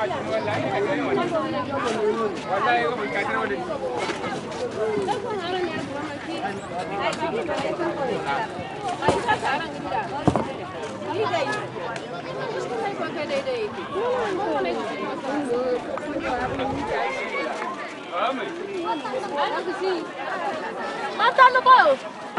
Mata no pau.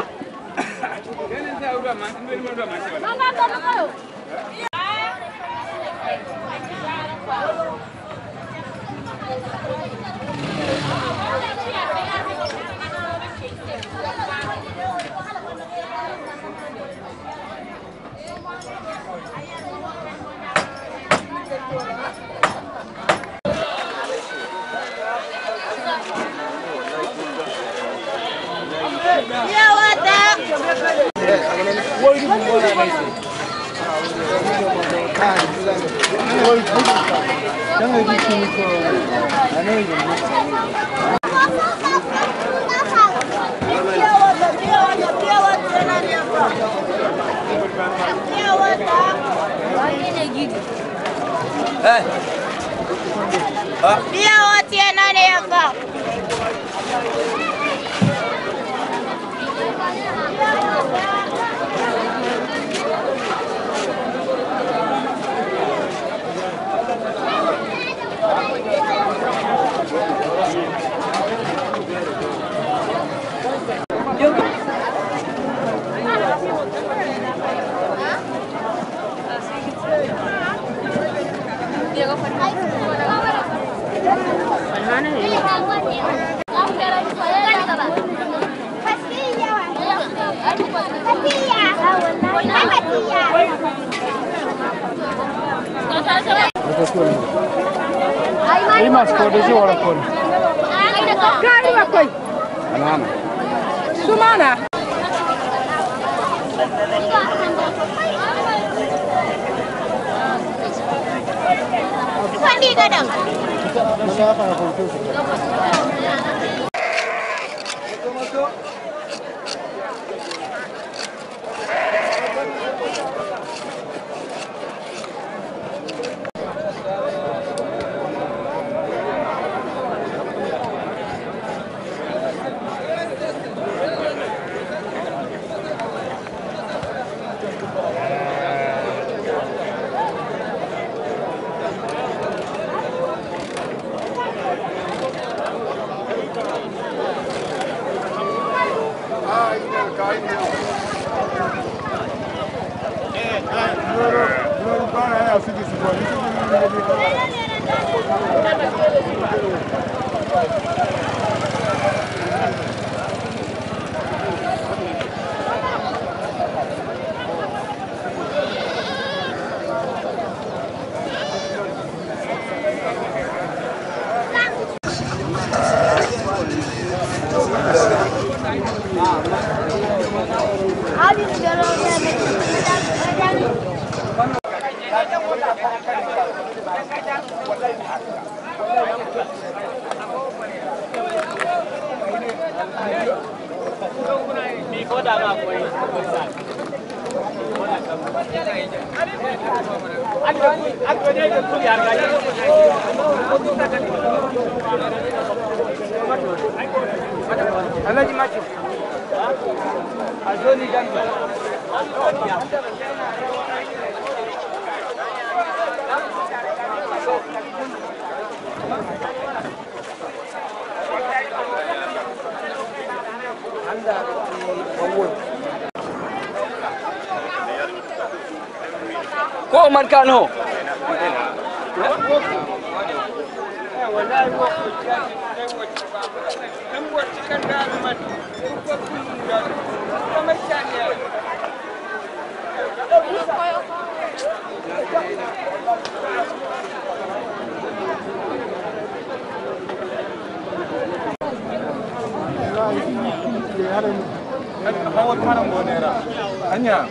Ko man kano hawa kanan gonera hanya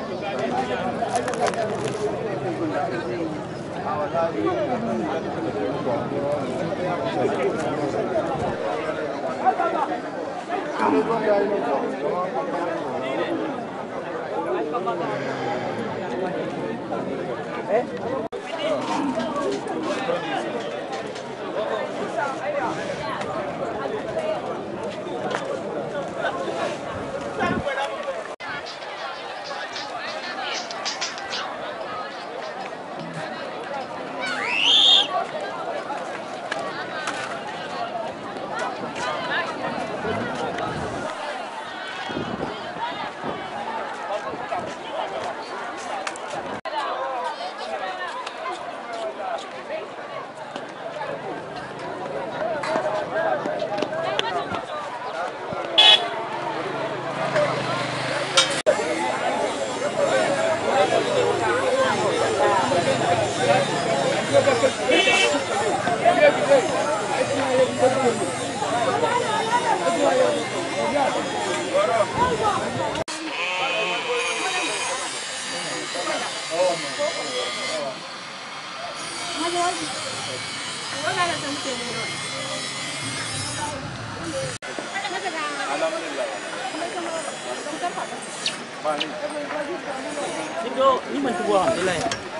Itu ini masih buah nilai.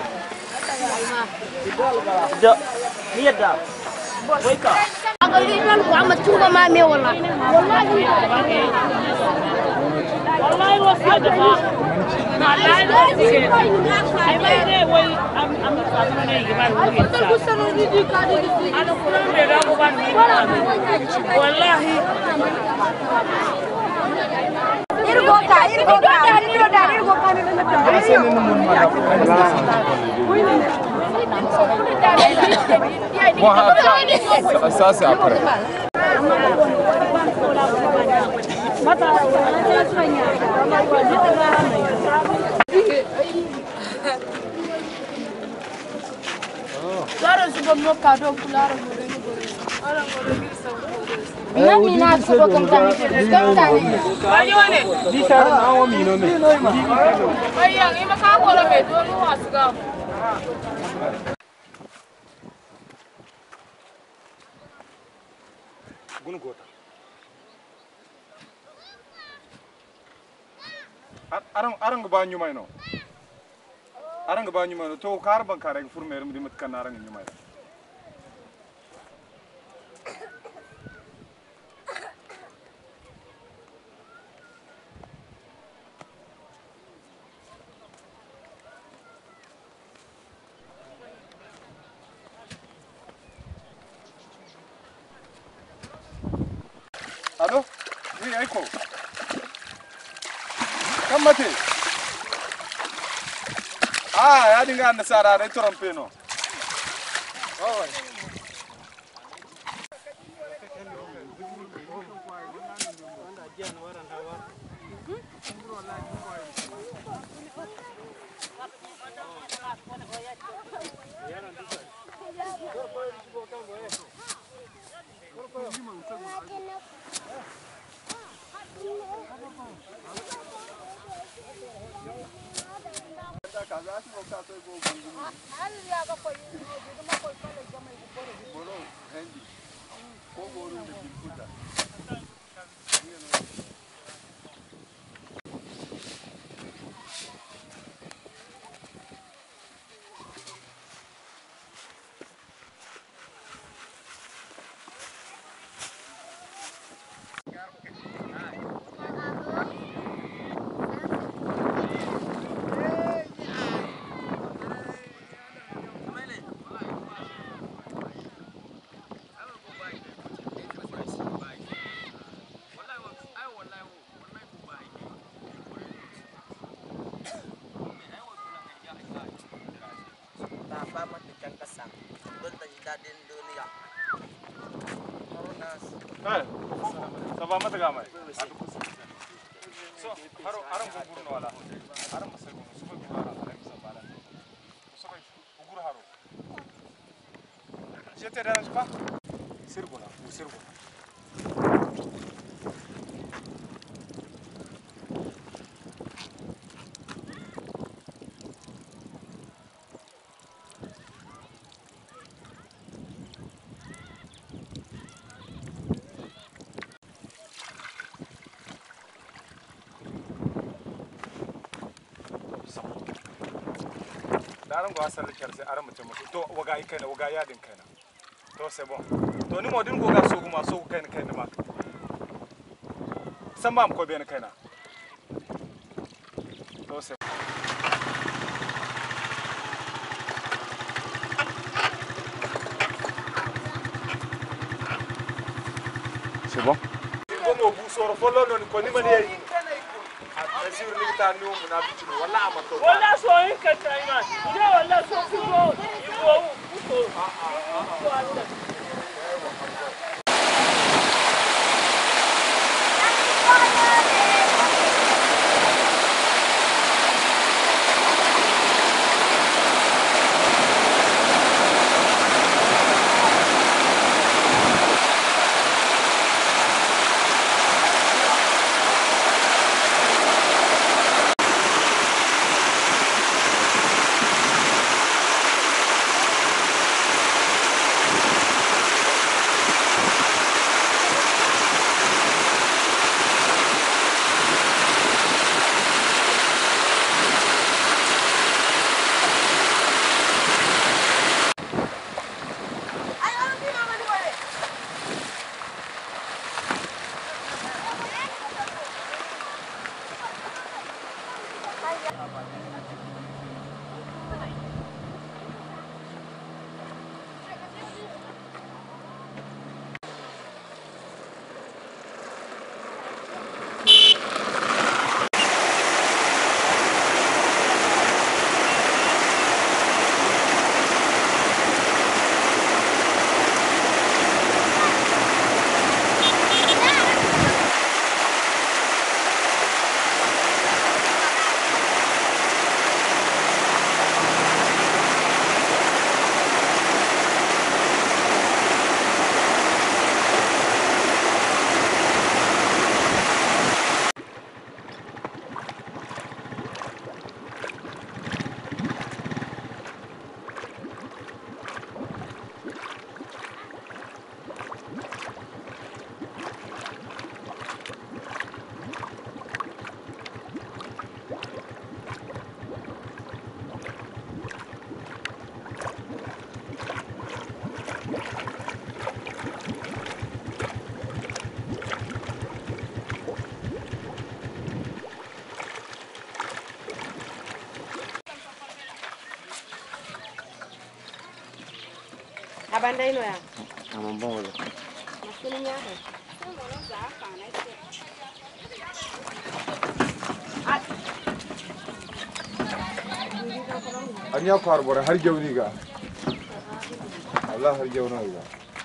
Tidak, lihat dah. Wake up. أقولين وعم تشوفه ما مي والله والله وصية دفاع. ما لا يوصي. أنا وين أم أنا نيجي بعد أنا كلام بيرابو بعد والله. Ça c'est après. Arang ba nyumay no. Arang ba nyumay no to kar ban kare furmer mu dimat kan arang nyumay. Allô? Oui, Aiko. Kamate. Ah, ya dinga anda sara dai trompe no. Oh. Ça va mata gamay. So, aram gugur no wala. Aram masay ko suba bi wala alam sa bala. Suba gugur haro. Je te dérange pas? Sirgona, sirgona. Aram go asal kerse aram mutum to waga ikaina waga yadin kaina to c'est bon to ni modin go ga sogu ma sogu kaina ma san ba mu ko ben kaina to c'est bon como busoro follo non ko ni mani Asir ni kita ni umuna bitu wala amato wala so in ka taima ida wala so fito ibo uto Abanda ino ya. Amambon wala. Masini ya. Anya kwarbore har jawni ga. Allah har jawna ga.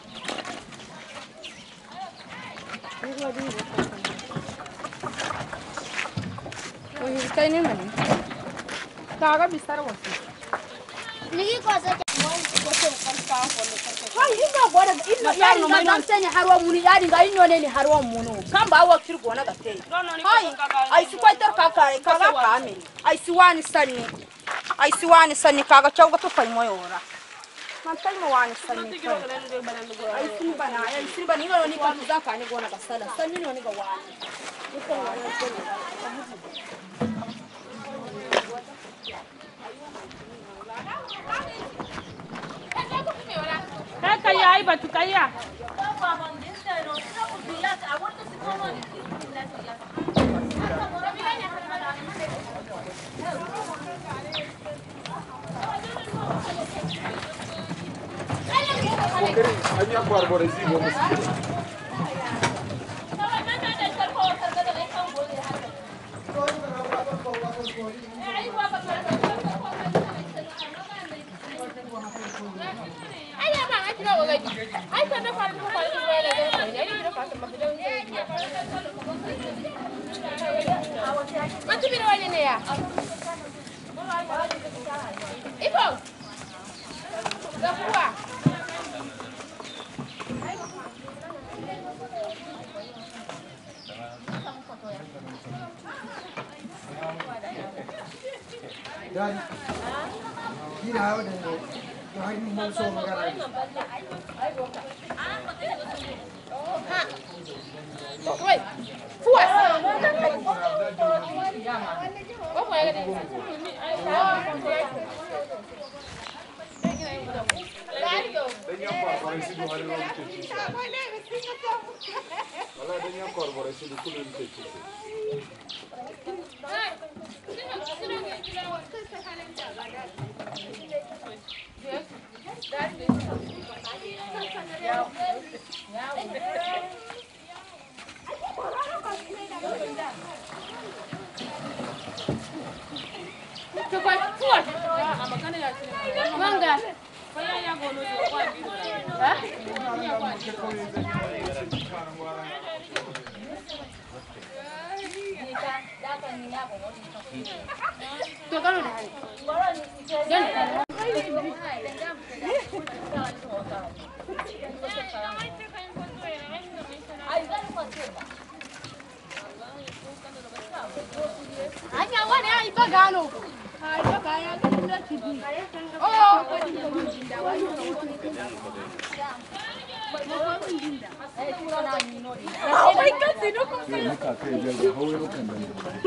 Oye, kai ne mani. Kaga bisar wasu. Ni ko sa Hai ina gwada ina yari na dan sani harwa muni yari ga ino ne ni harwa muno kan ba wa kirgo na gate hai ai su kwaitar kaka kaga kame ai si wani sanni kaga chawga to fai moyo ora man tai mo wani sanni ai sun bana ino ni ka tuza ka ni gona ga sala sanni no ni ga wani ni ko wani Kaya ai batu kaya. Anya kwarbore zibo muski. Dan kira hawa da hari mun so magana wait fuas Danya kwarbore zibo har ro muke. Wala danya kwarbore zibo kullu muke. manga to kanu da anya wani ai bagano ai bagaya da tibi oh my god sino ko Ni ka kai da hawo kan nan.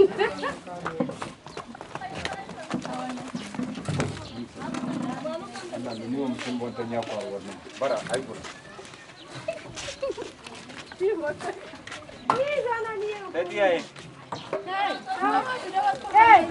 Allah ne mu sun bonta nya kwarbore. Bara ai gura. Dadi ai. hey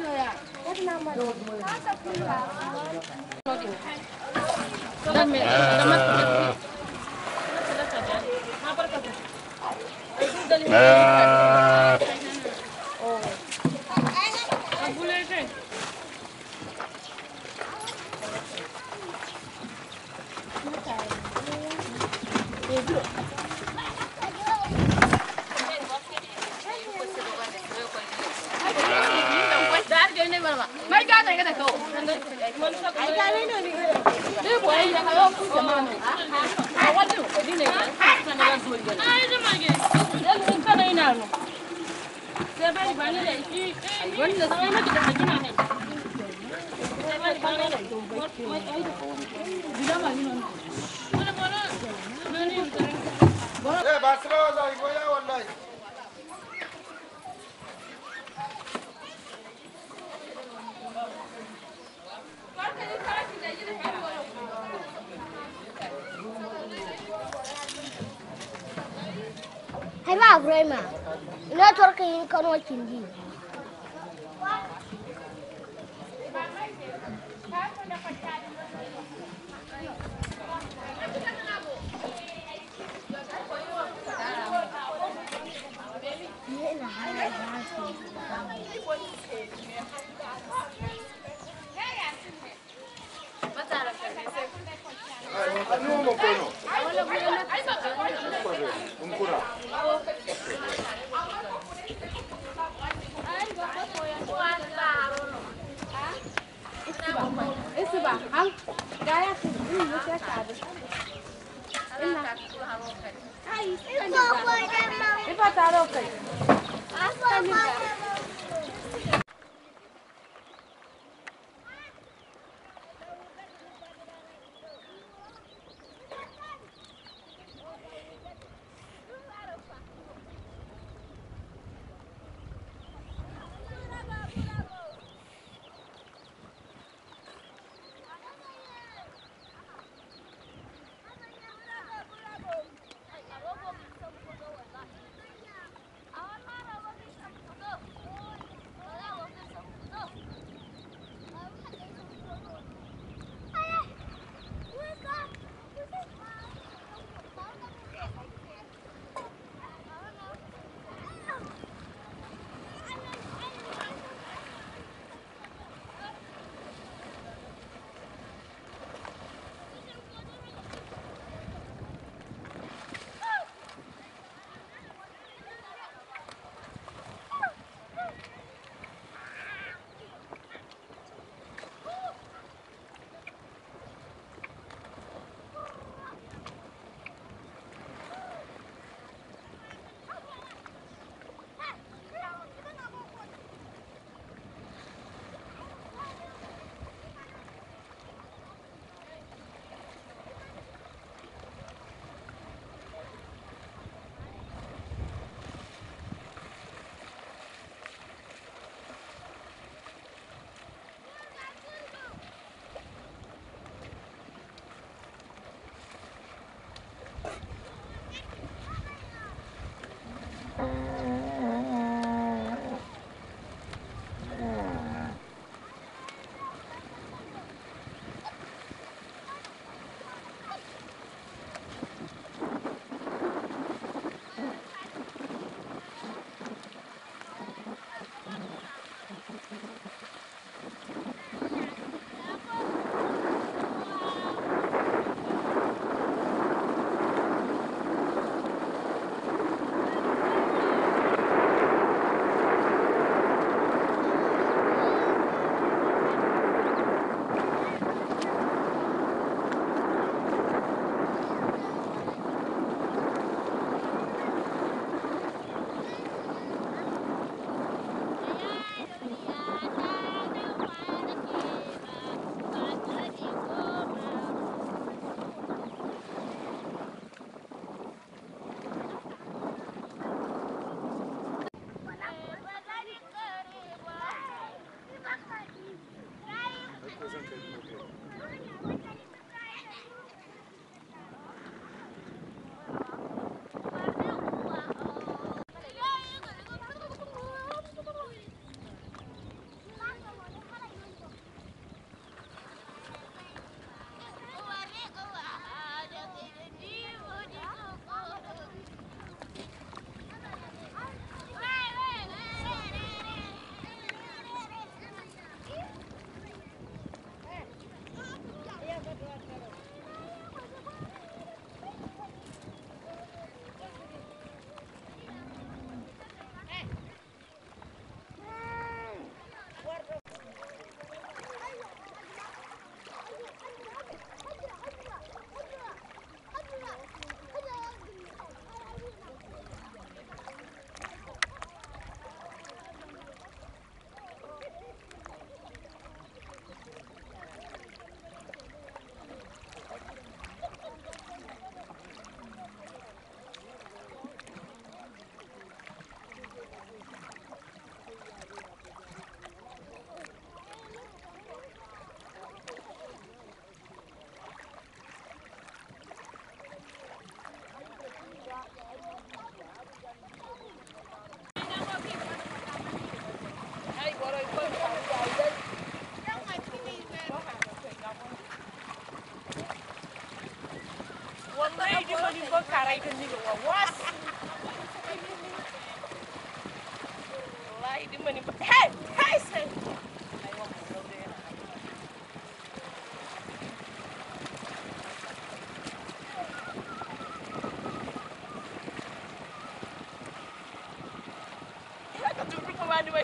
mai ga da ga ko ai ga ne ne ne boy ya ga ku jama'u a wannan kudi ne kana ga zuwa ga ai da mage dan kana ina no sai bai ba ne da shi wannan sai miki da hakina ne sai bai ba ne da gida ma ni no eh basra wallahi goya wallahi Hai ba Ibrahima. Ina torka yin kano kindi. mo ko no. Unkura. Isba, han gaya ku in muke tabe. Ina. Ai, iba taro kai.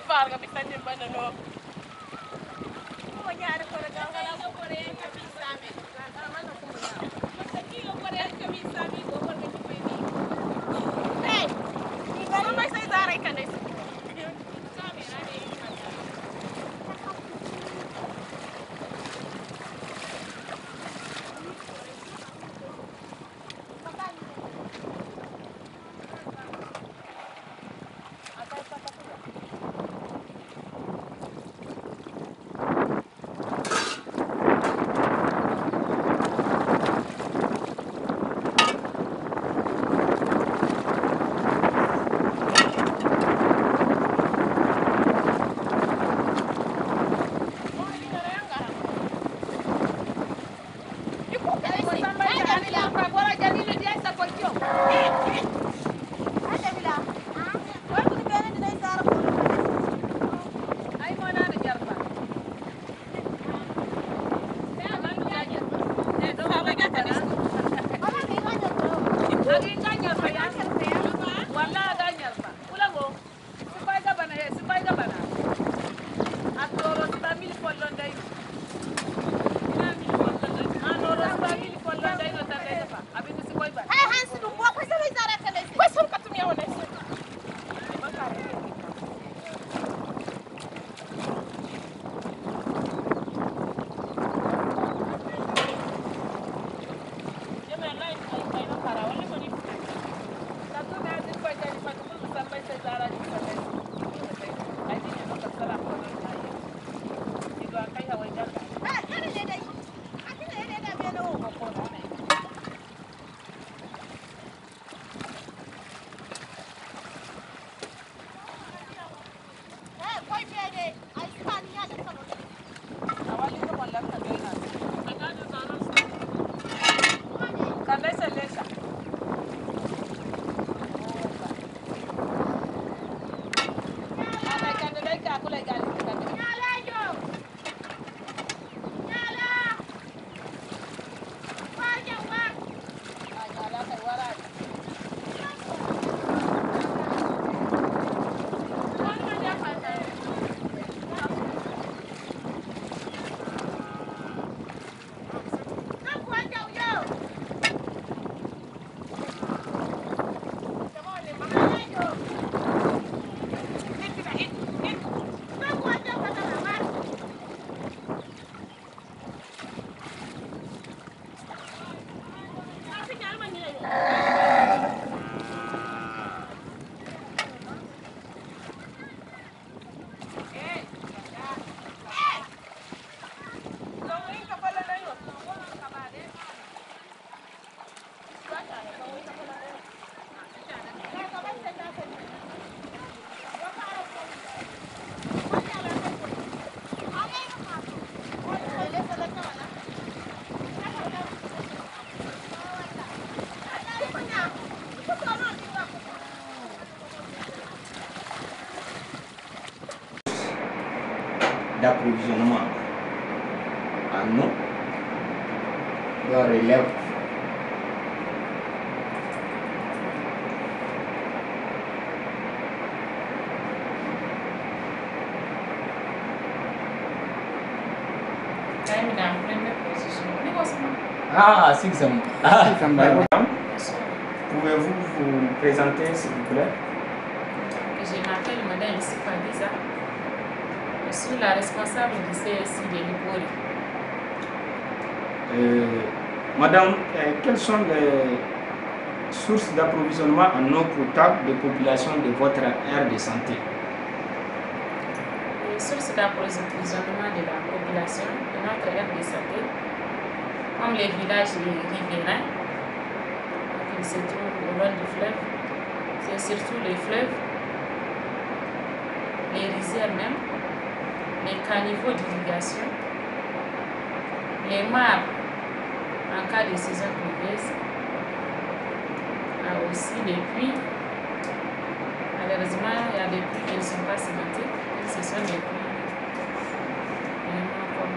d'approvisionnement en eau leur relève. Ah, c'est ça. Pouvez-vous vous présenter, s'il vous plaît? Je m'appelle Madame Sifadiza. Je suis la responsable du CSI de Libore. Madame, quelles sont les sources d'approvisionnement en eau potable des populations de votre aire de santé? Les sources d'approvisionnement de la population de notre aire de santé, comme les villages riverains, qui se trouvent au long du fleuve, c'est surtout les fleuves, les rizières même, les caniveaux d'irrigation, les mares en cas de saison pluvieuse, aussi les puits. Malheureusement, il y a des puits qui ne sont pas cimentés, ce sont des puits comme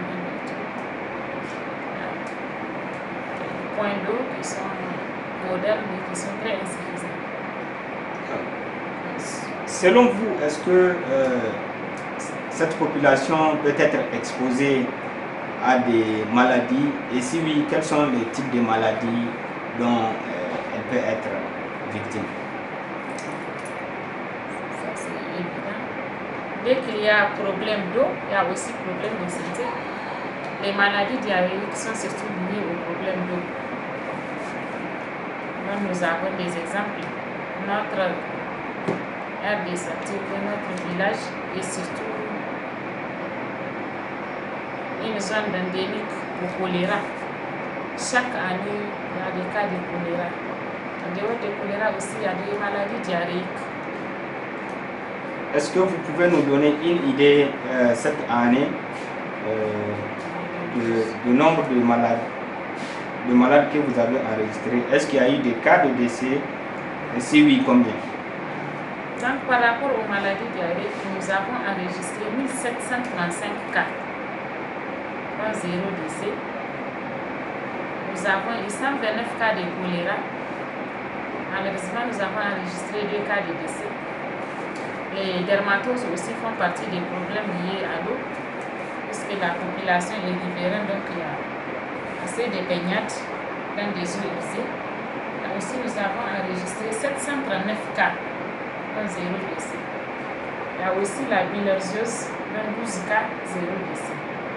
des points d'eau qui sont modernes mais qui sont très insuffisants. Selon vous, est-ce que cette population peut être exposée à des maladies? Et si oui, quels sont les types de maladies dont elle peut être victime? Ça, c'est évident. Dès qu'il y a problème d'eau, il y a aussi problème de santé. Les maladies diarrhéiques sont surtout liées au problème d'eau. Nous avons des exemples. Notre aire de santé de notre village est surtout une zone endémique au choléra. Chaque année, il y a des cas de choléra. En dehors de choléra aussi, il y a des maladies diarrhéiques. Est-ce que vous pouvez nous donner une idée cette année du nombre de malades que vous avez enregistrés? Est-ce qu'il y a eu des cas de décès? Et si oui, combien? Donc, par rapport aux maladies diarrhéiques, nous avons enregistré 1735 cas, pas 0 décès. Nous avons eu 129 cas de choléra. Malheureusement, nous avons enregistré 2 cas de décès. Les dermatoses aussi font partie des problèmes liés à l'eau, puisque la population est riveraine, donc il y a assez de baignades dans des eaux usées. Et aussi, nous avons enregistré 739 cas, dans 0 décès. Il y a aussi la bilharziose, dans 12 cas, 0 décès.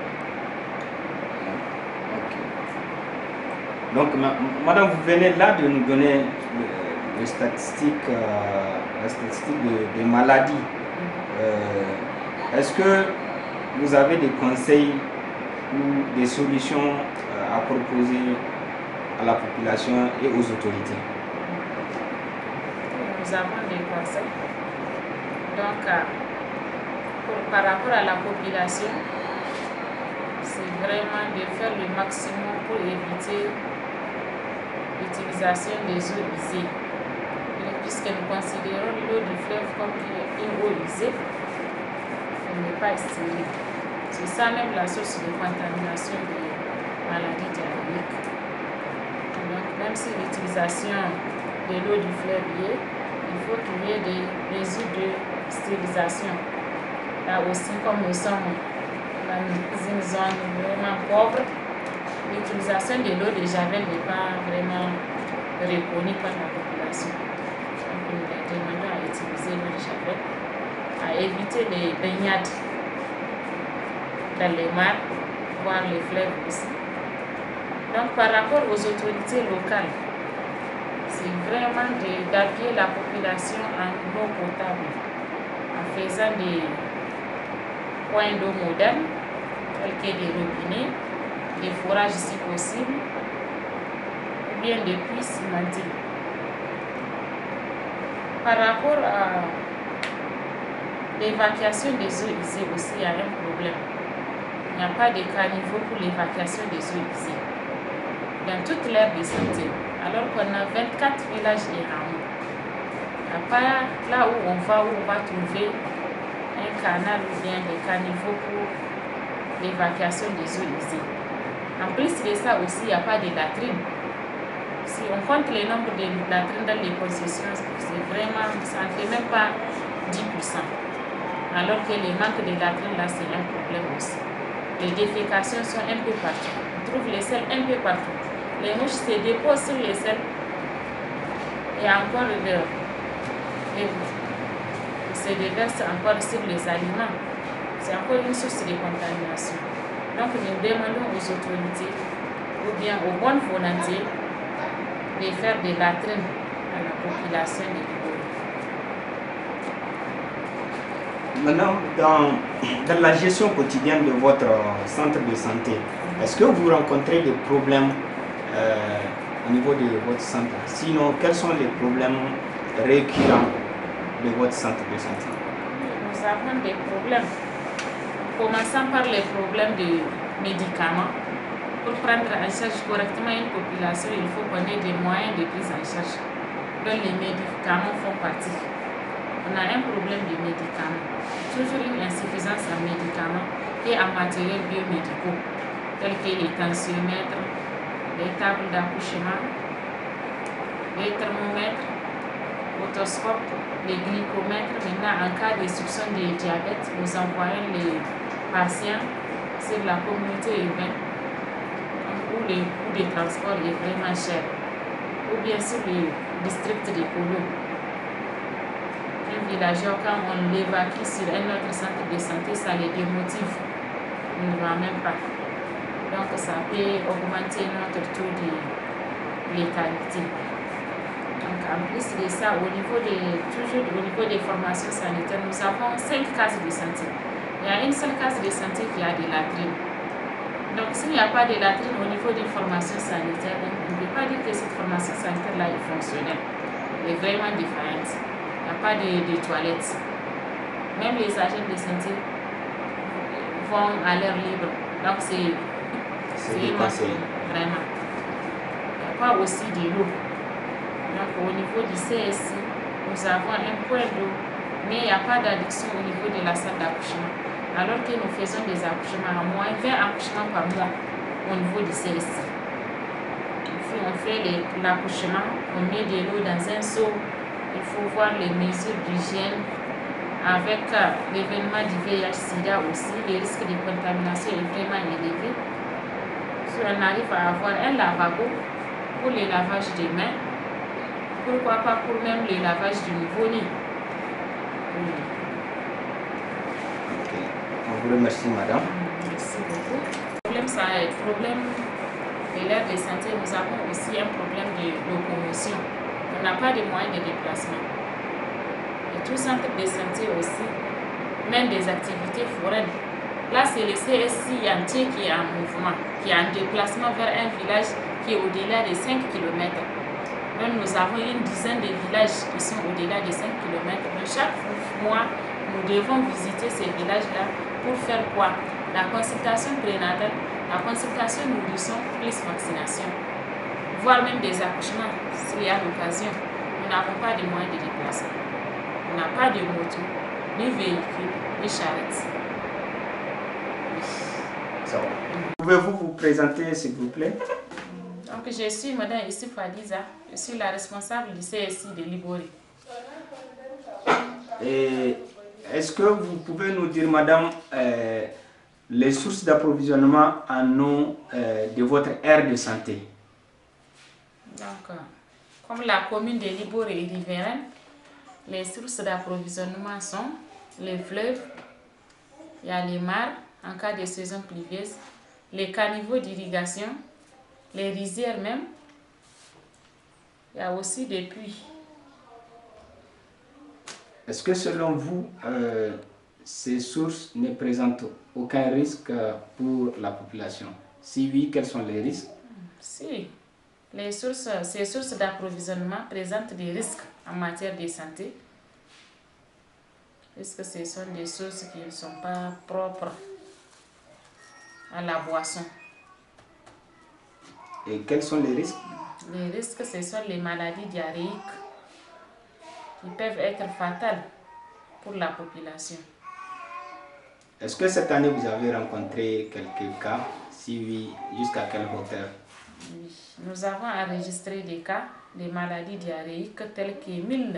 Donc, madame, vous venez là de nous donner les statistiques, des maladies. Est-ce que vous avez des conseils ou des solutions à proposer à la population et aux autorités? Nous avons des conseils. Donc, par rapport à la population, c'est vraiment de faire le maximum pour éviter l'utilisation des eaux usées. Puisque nous considérons l'eau du fleuve comme une eau usée, elle n'est pas stérile. C'est ça même la source de contamination des maladies diarrhéiques. Donc, même si l'utilisation de l'eau du fleuve y est, il faut qu'il y ait des mesures de stérilisation. Là aussi, comme nous sommes dans une zone vraiment pauvre, l'utilisation de l'eau de javel n'est pas vraiment reconnue par la population. Donc, nous demandons à utiliser l'eau de javel, à éviter les baignades dans les mares, voire les fleuves aussi. Donc, par rapport aux autorités locales, c'est vraiment d'appuyer la population en eau potable, en faisant des points d'eau modernes, tels que des robinets, des forages si possible, ou bien des puits cimentés. Par rapport à l'évacuation des eaux usées aussi, il y a un problème. Il n'y a pas de caniveau pour l'évacuation des eaux usées dans toute l'aire de santé, alors qu'on a 24 villages et hameaux. Il n'y a pas là où on va trouver un canal ou bien des caniveaux pour l'évacuation des eaux usées. En plus de ça aussi, il n'y a pas de latrines. Si on compte le nombre de latrines dans les concessions, c'est vraiment, ça ne fait même pas 10%. Alors que le manque de latrines, là, c'est un problème aussi. Les défécations sont un peu partout. On trouve les selles un peu partout. Les mouches se déposent sur les selles et encore se déversent encore sur les aliments. C'est encore une source de contamination. Donc nous demandons aux autorités ou bien aux bonnes volontés de faire des latrines à la population de Libore. Maintenant, dans la gestion quotidienne de votre centre de santé, est-ce que vous rencontrez des problèmes au niveau de votre centre? Sinon, quels sont les problèmes récurrents de votre centre de santé? Nous avons des problèmes. Commençons par les problèmes de médicaments. Pour prendre en charge correctement une population, il faut qu'on ait des moyens de prise en charge, dont les médicaments font partie. On a un problème de médicaments, toujours une insuffisance en médicaments et en matériels biomédicaux, tels que les tensiomètres, les tables d'accouchement, les thermomètres, otoscope, les glycomètres. Maintenant, en cas de soupçon de diabète, nous envoyons les patients sur la communauté urbaine où le coût de transport est vraiment cher, ou bien sur le district de Polo. Un villageois, quand on l'évacue sur un autre centre de santé, ça les démotive. On ne va même pas. Donc, ça peut augmenter notre taux de létalité. Donc, en plus de ça, toujours au niveau des formations sanitaires, nous avons 5 cases de santé. Il y a une seule case de santé qui a des latrines. Donc, s'il n'y a pas de latrines au niveau des formations sanitaires, on ne peut pas dire que cette formation sanitaire-là est fonctionnelle. Elle est vraiment défaillante. Il n'y a pas de toilettes. Même les agents de santé vont à l'air libre. Donc, c'est déconseillé. Vraiment. Il n'y a pas aussi de l'eau. Donc, au niveau du CSI, nous avons un point d'eau, mais il n'y a pas d'adduction au niveau de la salle d'accouchement. Alors que nous faisons des accouchements à moins 20 accouchements par mois au niveau du CSI. On fait l'accouchement, on met de l'eau dans un seau. Il faut voir les mesures d'hygiène. Avec l'événement du VIH-Sida aussi, le risque de contamination est vraiment élevé. Si on arrive à avoir un lavabo pour le lavage des mains, pourquoi pas pour même le lavage du nouveau-né. Ok. On vous remercie, madame. Merci beaucoup. Le problème de l'aire de santé, nous avons aussi un problème de locomotion. On n'a pas de moyens de déplacement. Et tout centre de santé aussi mène des activités foraines. Là, c'est le CSI entier qui est en mouvement, qui est en déplacement vers un village qui est au-delà de 5 km. Même nous avons une dizaine de villages qui sont au-delà de 5 km. Mais chaque mois, nous devons visiter ces villages-là pour faire quoi? La consultation prénatale, la consultation nourrisson plus vaccination, voire même des accouchements s'il y a l'occasion. Nous n'avons pas de moyens de déplacement. On n'a pas de moto, ni véhicule, ni charrette. Ça va. Pouvez-vous vous présenter, s'il vous plaît? Donc, je suis Mme Issouf Fadiza, je suis la responsable du CSI de Libore. Et est-ce que vous pouvez nous dire, madame, les sources d'approvisionnement en eau de votre aire de santé? Donc, comme la commune de Libore est riveraine, les sources d'approvisionnement sont les fleuves, il y a les mares en cas de saison pluvieuse, les caniveaux d'irrigation, les rizières même, il y a aussi des puits. Est-ce que selon vous, ces sources ne présentent aucun risque pour la population? Si oui, quels sont les risques? Si, ces sources d'approvisionnement présentent des risques en matière de santé, puisque ce sont des sources qui ne sont pas propres à la boisson. Et quels sont les risques? Les risques, ce sont les maladies diarrhéiques qui peuvent être fatales pour la population. Est-ce que cette année vous avez rencontré quelques cas? Si oui, jusqu'à quelle hauteur? Oui. Nous avons enregistré des cas de maladies diarrhéiques tels que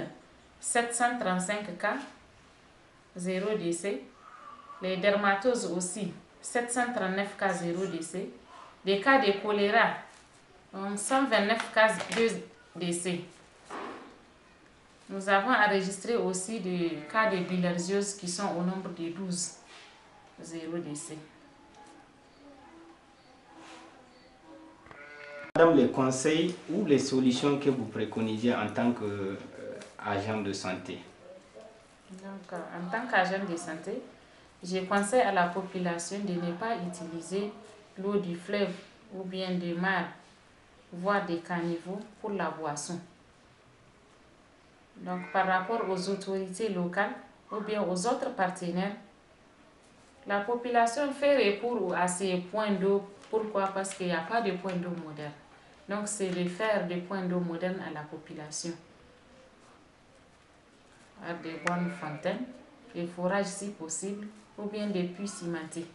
1735 cas, 0 décès. Les dermatoses aussi, 739 cas, 0 décès. Des cas de choléra, 129 cas, 2 décès. Nous avons enregistré aussi des cas de bilharziose qui sont au nombre de 12, 0 décès. Madame, les conseils ou les solutions que vous préconisez en tant qu'agent de santé? Donc, en tant qu'agent de santé, je conseille à la population de ne pas utiliser l'eau du fleuve ou bien des mares, voire des caniveaux pour la boisson. Donc, par rapport aux autorités locales ou bien aux autres partenaires, la population fait recours à ces points d'eau. Pourquoi? Parce qu'il n'y a pas de points d'eau modernes. Donc, c'est de faire des points d'eau modernes à la population. À des bonnes fontaines, des forages si possible, ou bien des puits cimentés.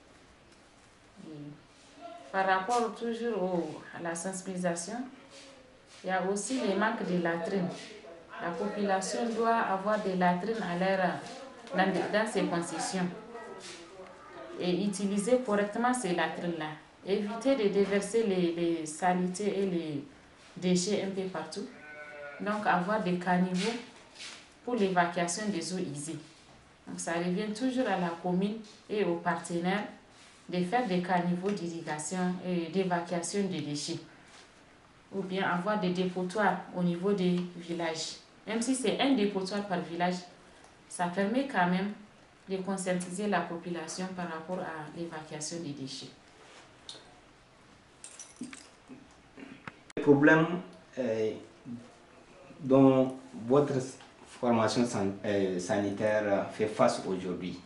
Par rapport toujours à la sensibilisation, il y a aussi les manques de latrines. La population doit avoir des latrines à l'air dans ses concessions et utiliser correctement ces latrines-là. Éviter de déverser les saletés et les déchets un peu partout. Donc avoir des caniveaux pour l'évacuation des eaux usées. Donc ça revient toujours à la commune et aux partenaires de faire des caniveaux d'irrigation et d'évacuation des déchets. Ou bien avoir des dépotoirs au niveau des villages. Même si c'est un dépotoir par village, ça permet quand même de conscientiser la population par rapport à l'évacuation des déchets. Le problème dont votre formation sanitaire fait face aujourd'hui.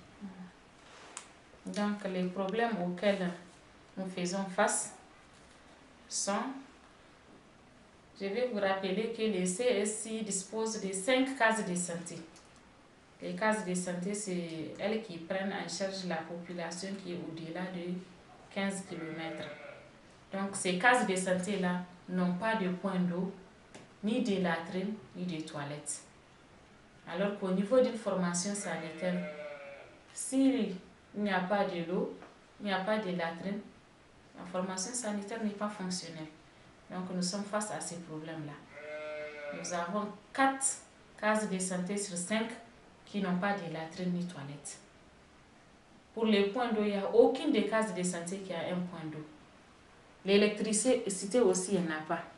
Donc les problèmes auxquels nous faisons face sont, je vais vous rappeler que les CSI disposent de 5 cases de santé. Les cases de santé, c'est elles qui prennent en charge la population qui est au-delà de 15 km. Donc ces cases de santé-là n'ont pas de point d'eau, ni de latrines, ni de toilettes. Alors qu'au niveau d'une formation sanitaire, s'il n'y a pas de l'eau, il n'y a pas de latrine, la formation sanitaire n'est pas fonctionnelle. Donc nous sommes face à ces problèmes-là. Nous avons 4 cases de santé sur 5 qui n'ont pas de latrine ni toilette. Pour les points d'eau, il n'y a aucune des cases de santé qui a un point d'eau. L'électricité aussi, il n'y en a pas.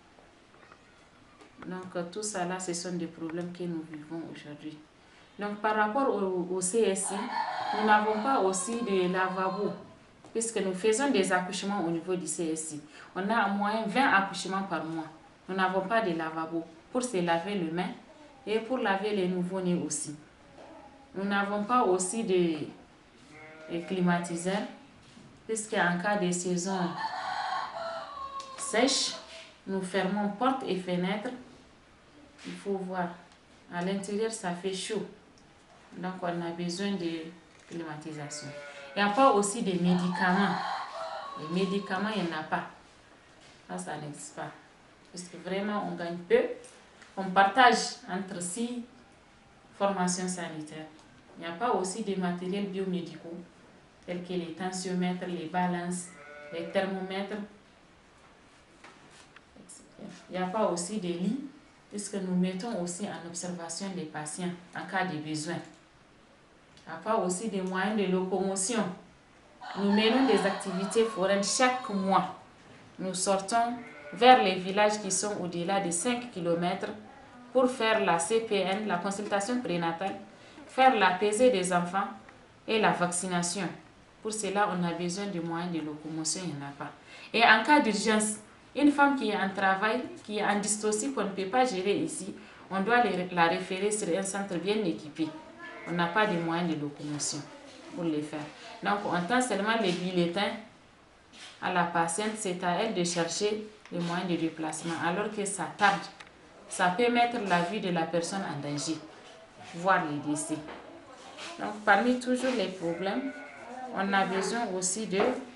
Donc tout ça là, ce sont des problèmes que nous vivons aujourd'hui. Donc par rapport au CSI, nous n'avons pas aussi de lavabo, puisque nous faisons des accouchements au niveau du CSI. On a en moyenne 20 accouchements par mois. Nous n'avons pas de lavabo pour se laver les mains et pour laver les nouveau-nés aussi. Nous n'avons pas aussi de climatiseurs, puisqu'en cas de saison sèche, nous fermons portes et fenêtres. Il faut voir, à l'intérieur ça fait chaud, donc on a besoin de climatisation. Il n'y a pas aussi de médicaments. Les médicaments, il n'y en a pas. Ça n'existe pas. Parce que vraiment, on gagne peu. On partage entre 6 formations sanitaires. Il n'y a pas aussi de matériels biomédicaux, tels que les tensiomètres, les balances, les thermomètres. Il n'y a pas aussi de lits, puisque nous mettons aussi en observation les patients en cas de besoin. Il n'y a pas aussi de moyens de locomotion. Nous menons des activités foraines chaque mois. Nous sortons vers les villages qui sont au-delà de 5 km pour faire la CPN, la consultation prénatale, faire la pesée des enfants et la vaccination. Pour cela, on a besoin de moyens de locomotion, il n'y en a pas. Et en cas d'urgence, une femme qui est en travail, qui est en dystocie, qu'on ne peut pas gérer ici, on doit la référer sur un centre bien équipé. On n'a pas de moyens de locomotion pour les faire. Donc, on tend seulement les bulletins à la patiente, c'est à elle de chercher les moyens de déplacement, alors que ça tarde. Ça peut mettre la vie de la personne en danger, voire les décès. Donc, parmi toujours les problèmes, on a besoin aussi de